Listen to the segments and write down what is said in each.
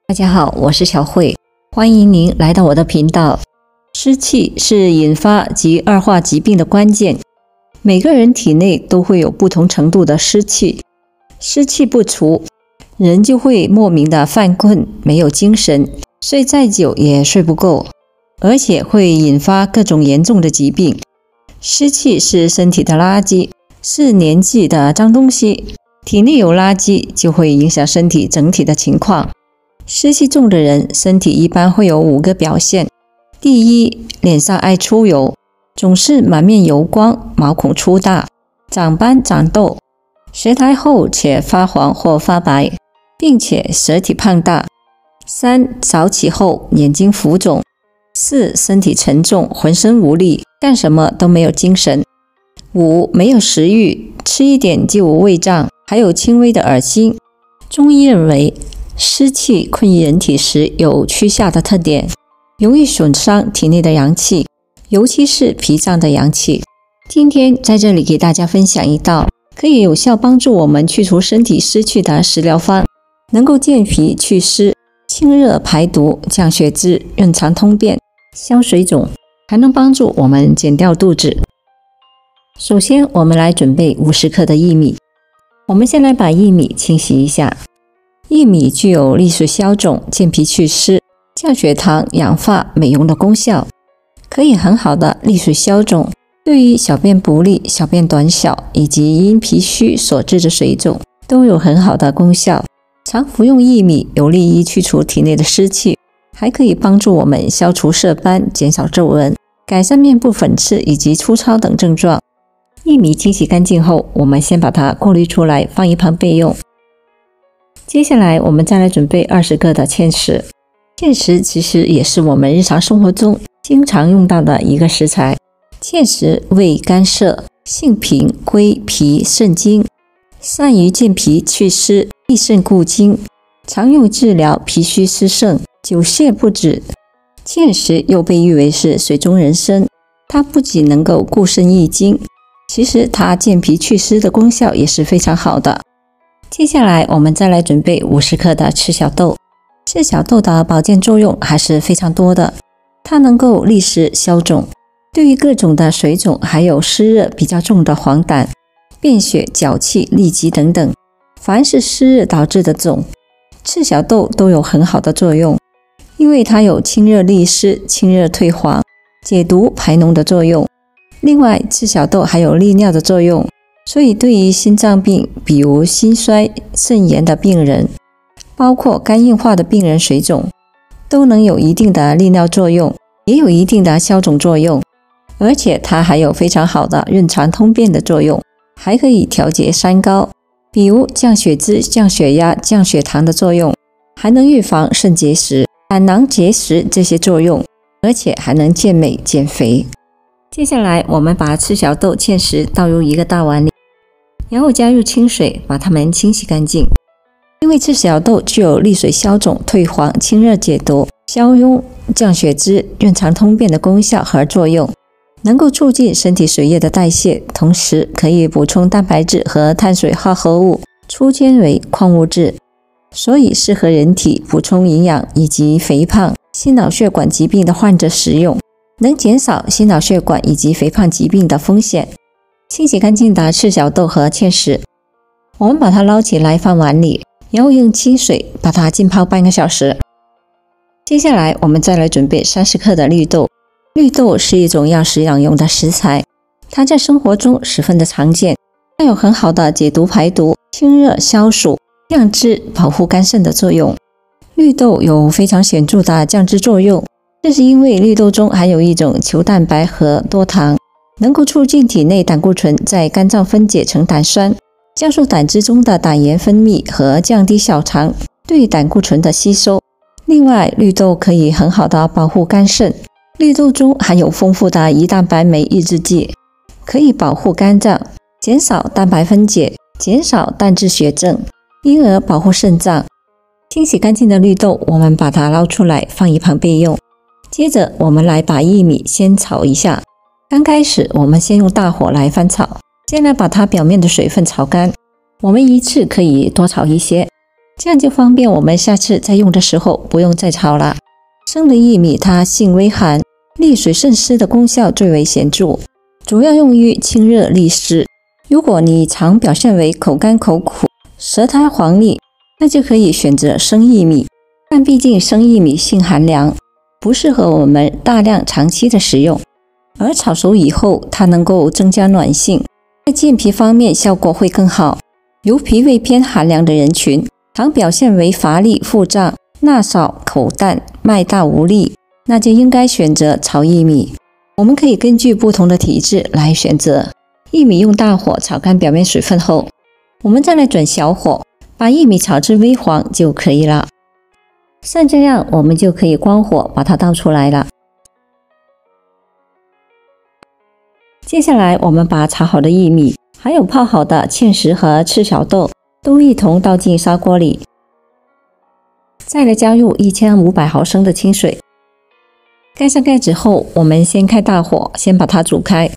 大家好，我是小慧，欢迎您来到我的频道。湿气是引发及恶化疾病的关键，每个人体内都会有不同程度的湿气，湿气不除，人就会莫名的犯困，没有精神，睡再久也睡不够，而且会引发各种严重的疾病。湿气是身体的垃圾，是年纪的脏东西，体内有垃圾就会影响身体整体的情况。湿气重的人，身体一般会有5个表现。第一，脸上爱出油，总是满面油光，毛孔粗大，长斑长痘，舌苔厚且发黄或发白，并且舌体胖大。3. 早起后眼睛浮肿。4. 身体沉重，浑身无力，干什么都没有精神。5. 没有食欲，吃一点就胃胀，还有轻微的恶心。中医认为，湿气困于人体时有趋下的特点，容易损伤体内的阳气，尤其是脾脏的阳气。今天在这里给大家分享一道可以有效帮助我们去除身体湿气的食疗方，能够健脾祛湿、清热排毒、降血脂、润肠通便、消水肿，还能帮助我们减掉肚子。首先我们来准备50克的薏米，我们先来把薏米清洗一下。薏米具有利水消肿、健脾祛湿、降血糖、养发、美容的功效，可以很好的利水消肿，对于小便不利、小便短小以及因脾虚所致的水肿都有很好的功效。常服用薏米有利于去除体内的湿气，还可以帮助我们消除色斑、减少皱纹、改善面部粉刺以及粗糙等症状。薏米清洗干净后，我们先把它过滤出来，放一旁备用。接下来我们再来准备20克的芡实。芡实其实也是我们日常生活中经常用到的一个食材。芡实味甘涩，性平，归脾肾经，善于健脾祛湿、益肾固精，常用治疗脾虚湿盛、久泻不止。芡实又被誉为是水中人参，它不仅能够固肾益精，其实它健脾祛湿的功效也是非常好的。接下来我们再来准备50克的赤小豆。赤小豆的保健作用还是非常多的，它能够利湿消肿，对于各种的水肿，还有湿热比较重的黄疸、便血、脚气、痢疾等等，凡是湿热导致的肿，赤小豆都有很好的作用，因为它有清热利湿、清热退黄、解毒排脓的作用。另外，赤小豆还有利尿的作用，所以对于心脏病，比如心衰、肾炎的病人，包括肝硬化的病人水肿，都能有一定的利尿作用，也有一定的消肿作用，而且它还有非常好的润肠通便的作用，还可以调节三高，比如降血脂、降血压、降血糖的作用，还能预防肾结石、胆囊结石这些作用，而且还能健美减肥。接下来我们把赤小豆、芡实倒入一个大碗里，然后加入清水，把它们清洗干净。因为赤小豆具有利水消肿、退黄、清热解毒、消痈、降血脂、润肠通便的功效和作用，能够促进身体水液的代谢，同时可以补充蛋白质和碳水化合物、粗纤维、矿物质，所以适合人体补充营养以及肥胖、心脑血管疾病的患者食用，能减少心脑血管以及肥胖疾病的风险。清洗干净的赤小豆和芡实，我们把它捞起来放碗里，然后用清水把它浸泡半个小时。接下来我们再来准备30克的绿豆。绿豆是一种药食养用的食材，它在生活中十分的常见，它有很好的解毒排毒、清热消暑、降脂、保护肝肾的作用。绿豆有非常显著的降脂作用，这是因为绿豆中含有一种球蛋白和多糖，能够促进体内胆固醇在肝脏分解成胆酸，加速胆汁中的胆盐分泌和降低小肠对胆固醇的吸收。另外，绿豆可以很好的保护肝肾，绿豆中含有丰富的胰蛋白酶抑制剂，可以保护肝脏，减少蛋白分解，减少胆汁血症，因而保护肾脏。清洗干净的绿豆，我们把它捞出来放一旁备用。接着我们来把薏米先炒一下，刚开始我们先用大火来翻炒，先来把它表面的水分炒干，我们一次可以多炒一些。 这样就方便我们下次再用的时候不用再炒了。生的薏米它性微寒，利水渗湿的功效最为显著，主要用于清热利湿。如果你常表现为口干口苦、舌苔黄腻，那就可以选择生薏米，但毕竟生薏米性寒凉，不适合我们大量长期的食用。而炒熟以后，它能够增加暖性，在健脾方面效果会更好。如脾胃偏寒凉的人群，常表现为乏力、腹胀、纳少、口淡、脉大无力，那就应该选择炒薏米。我们可以根据不同的体质来选择。薏米用大火炒干表面水分后，我们再来转小火，把薏米炒至微黄就可以了。像这样，我们就可以关火把它倒出来了。接下来，我们把炒好的薏米，还有泡好的芡实和赤小豆都一同倒进砂锅里，再来加入1500毫升的清水，盖上盖子后，我们先开大火，先把它煮开。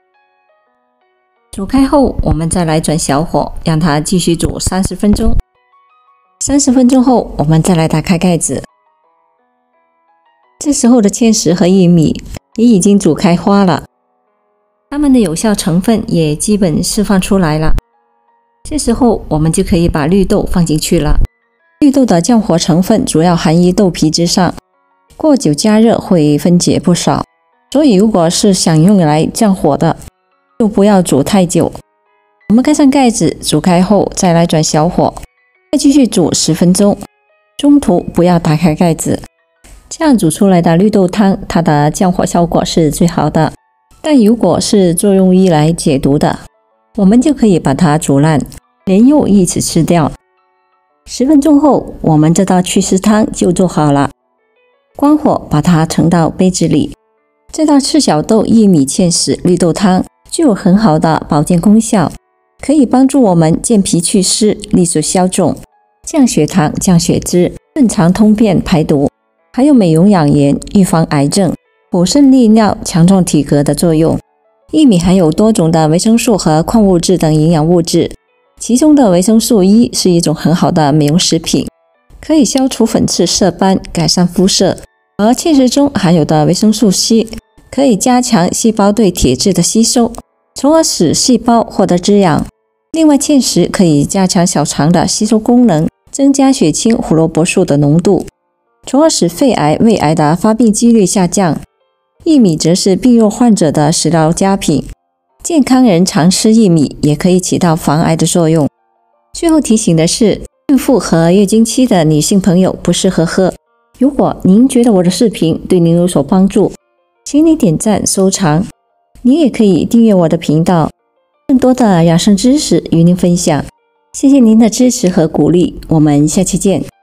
煮开后，我们再来转小火，让它继续煮30分钟。30分钟后，我们再来打开盖子。这时候的芡实和薏米也已经煮开花了，它们的有效成分也基本释放出来了。这时候，我们就可以把绿豆放进去了。绿豆的降火成分主要含于豆皮之上，过久加热会分解不少，所以如果是想用来降火的，就不要煮太久。我们盖上盖子，煮开后再来转小火，再继续煮10分钟，中途不要打开盖子。这样煮出来的绿豆汤，它的降火效果是最好的。但如果是作用于来解毒的，我们就可以把它煮烂，连肉一起吃掉。10分钟后，我们这道祛湿汤就做好了。关火，把它盛到杯子里。这道赤小豆薏米芡实绿豆汤具有很好的保健功效，可以帮助我们健脾祛湿、利水消肿、降血糖、降血脂、润肠通便、排毒，还有美容养颜、预防癌症、补肾利尿、强壮体格的作用。薏米含有多种的维生素和矿物质等营养物质，其中的维生素 E 是一种很好的美容食品，可以消除粉刺、色斑，改善肤色。而芡实中含有的维生素 C 可以加强细胞对铁质的吸收，从而使细胞获得滋养。另外，芡实可以加强小肠的吸收功能，增加血清胡萝卜素的浓度，从而使肺癌、胃癌的发病几率下降。薏米则是病弱患者的食疗佳品，健康人常吃薏米也可以起到防癌的作用。最后提醒的是，孕妇和月经期的女性朋友不适合喝。如果您觉得我的视频对您有所帮助，请你点赞收藏。您也可以订阅我的频道，更多的养生知识与您分享。谢谢您的支持和鼓励，我们下期见。